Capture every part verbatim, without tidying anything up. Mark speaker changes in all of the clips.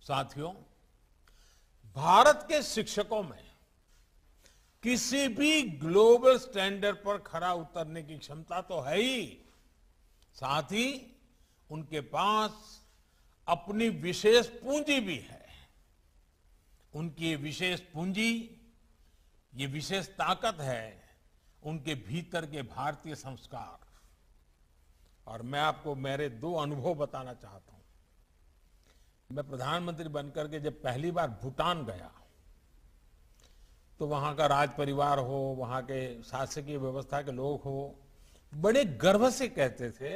Speaker 1: साथियों, भारत के शिक्षकों में किसी भी ग्लोबल स्टैंडर्ड पर खरा उतरने की क्षमता तो है ही, साथ ही उनके पास अपनी विशेष पूंजी भी है। उनकी ये विशेष पूंजी, ये विशेष ताकत है उनके भीतर के भारतीय संस्कार। और मैं आपको मेरे दो अनुभव बताना चाहता हूं। मैं प्रधानमंत्री बनकर के जब पहली बार भूटान गया तो वहां का राज परिवार हो, वहां के शासकीय व्यवस्था के लोग हो, बड़े गर्व से कहते थे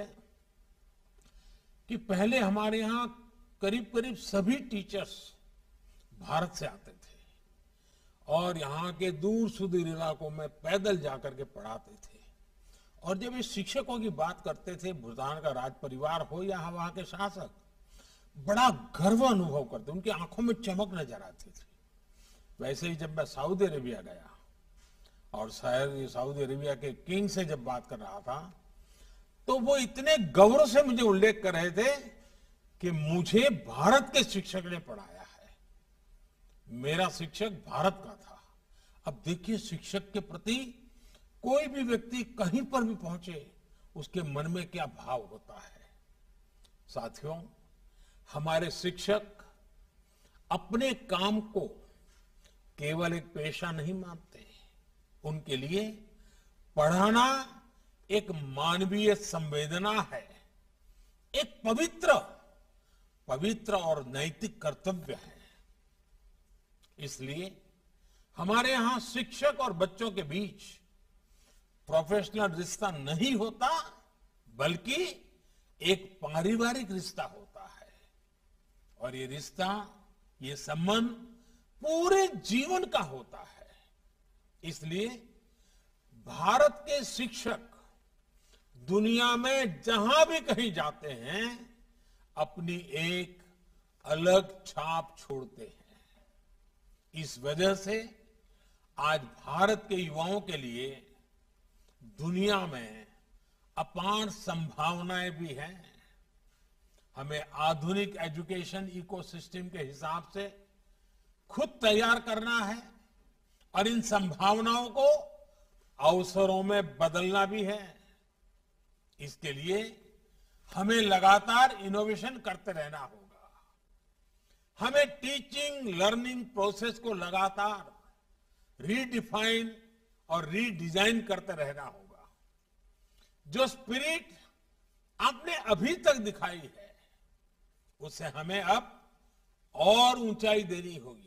Speaker 1: कि पहले हमारे यहां करीब करीब सभी टीचर्स भारत से आते थे और यहाँ के दूर सुदूर इलाकों में पैदल जाकर के पढ़ाते थे। और जब ये शिक्षकों की बात करते थे, भूटान का राज परिवार हो या वहां के शासक, बड़ा गर्व अनुभव करते, उनकी आंखों में चमक नजर आती थी। वैसे ही जब मैं सऊदी अरेबिया गया और शायद सऊदी अरेबिया के किंग से जब बात कर रहा था तो वो इतने गौरव से मुझे उल्लेख कर रहे थे कि मुझे भारत के शिक्षक ने पढ़ाया है, मेरा शिक्षक भारत का था। अब देखिए, शिक्षक के प्रति कोई भी व्यक्ति कहीं पर भी पहुंचे, उसके मन में क्या भाव होता है। साथियों, हमारे शिक्षक अपने काम को केवल एक पेशा नहीं मानते, उनके लिए पढ़ाना एक मानवीय संवेदना है, एक पवित्र पवित्र और नैतिक कर्तव्य है। इसलिए हमारे यहां शिक्षक और बच्चों के बीच प्रोफेशनल रिश्ता नहीं होता, बल्कि एक पारिवारिक रिश्ता होता है। और ये रिश्ता, ये संबंध पूरे जीवन का होता है। इसलिए भारत के शिक्षक दुनिया में जहां भी कहीं जाते हैं, अपनी एक अलग छाप छोड़ते हैं। इस वजह से आज भारत के युवाओं के लिए दुनिया में अपार संभावनाएं भी हैं। हमें आधुनिक एजुकेशन इकोसिस्टम के हिसाब से खुद तैयार करना है और इन संभावनाओं को अवसरों में बदलना भी है। इसके लिए हमें लगातार इनोवेशन करते रहना होगा। हमें टीचिंग लर्निंग प्रोसेस को लगातार रीडिफाइन और रीडिजाइन करते रहना होगा। जो स्पिरिट आपने अभी तक दिखाई है, उसे हमें अब और ऊंचाई देनी होगी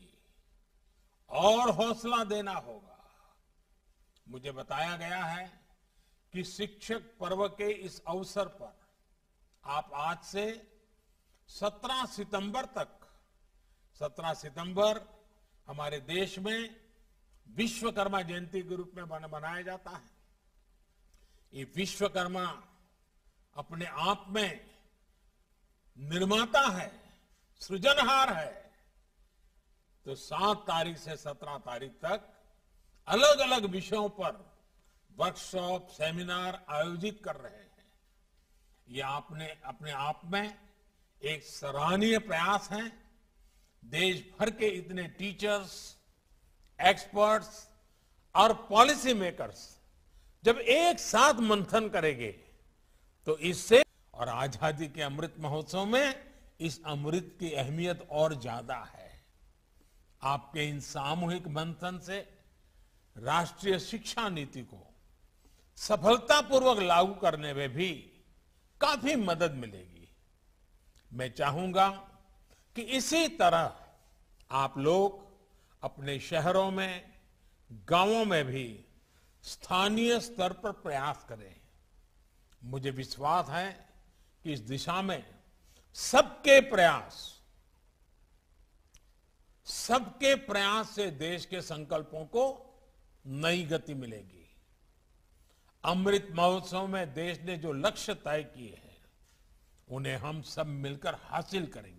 Speaker 1: और हौसला देना होगा। मुझे बताया गया है कि शिक्षक पर्व के इस अवसर पर आप आज से सत्रह सितंबर तक, सत्रह सितंबर हमारे देश में विश्वकर्मा जयंती के रूप में मनाया जाता है। ये विश्वकर्मा अपने आप में निर्माता है, सृजनहार है। तो सात तारीख से सत्रह तारीख तक अलग अलग विषयों पर वर्कशॉप, सेमिनार आयोजित कर रहे हैं। ये आपने अपने आप में एक सराहनीय प्रयास है। देश भर के इतने टीचर्स, एक्सपर्ट्स और पॉलिसी मेकर्स जब एक साथ मंथन करेंगे तो इससे, और आजादी के अमृत महोत्सव में इस अमृत की अहमियत और ज्यादा है। आपके इन सामूहिक मंथन से राष्ट्रीय शिक्षा नीति को सफलतापूर्वक लागू करने में भी काफी मदद मिलेगी। मैं चाहूंगा कि इसी तरह आप लोग अपने शहरों में, गांवों में भी स्थानीय स्तर पर प्रयास करें। मुझे विश्वास है कि इस दिशा में सबके प्रयास सबके प्रयास से देश के संकल्पों को नई गति मिलेगी। अमृत महोत्सव में देश ने जो लक्ष्य तय किए हैं, उन्हें हम सब मिलकर हासिल करेंगे।